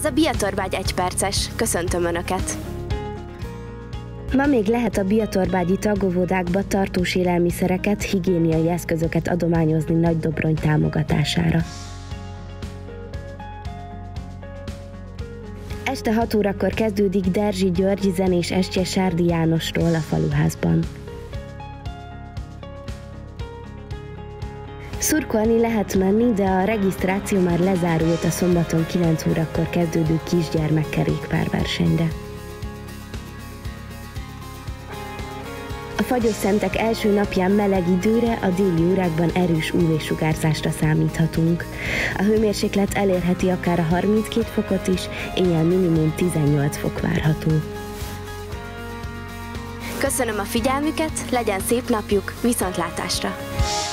a Biatorbágy 1 perces. Köszöntöm Önöket! Ma még lehet a biatorbágyi tagóvodákba tartós élelmiszereket, higiéniai eszközöket adományozni Nagydobrony támogatására. Este 6 órakor kezdődik Derzsi György zenés estje Sárdi Jánosról a Faluházban. Szurkolni lehet menni, de a regisztráció már lezárult a szombaton 9 órakor kezdődő kisgyermekkerékpárversenyre. A Fagyosszentek első napján meleg időre, a déli órákban erős UV-sugárzásra számíthatunk. A hőmérséklet elérheti akár a 32 fokot is, éjjel minimum 18 fok várható. Köszönöm a figyelmüket, legyen szép napjuk, viszontlátásra!